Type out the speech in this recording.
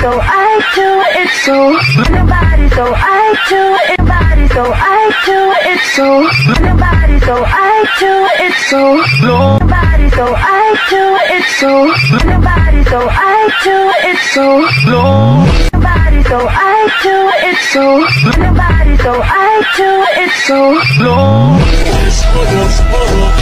so I do it so. Nobody so I do it. Nobody so I do it so. Nobody so I do it so. Nobody so I do it so. Nobody so I do it so. Nobody so I do it so. Nobody so I do it so.